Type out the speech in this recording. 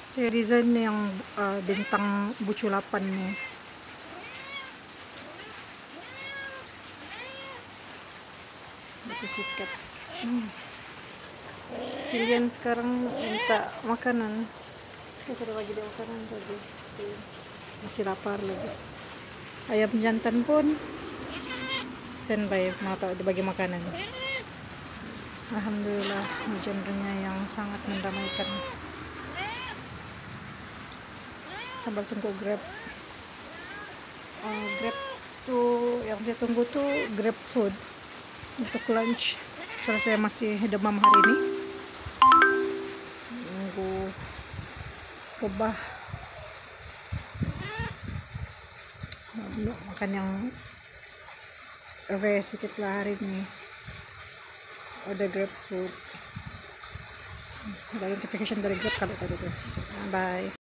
Saya design yang bintang buculapan nih. Batu sikat. Kalian sekarang minta makanan. Saya sudah bagi dia makanan tadi. Masih lapar lagi. Ayam jantan pun standby mau tahu dibagi makanan. Alhamdulillah, hujan-hujannya yang sangat mendamaikan. Sambil tunggu Grab. Grab tuh yang saya tunggu tuh Grab Food untuk lunch. Soalnya saya masih demam hari ini. Nunggu kebah. Makan yang sedikit lah hari ini. Ada Grab Food. Ada notification dari Grab kalau tadi tuh. Bye.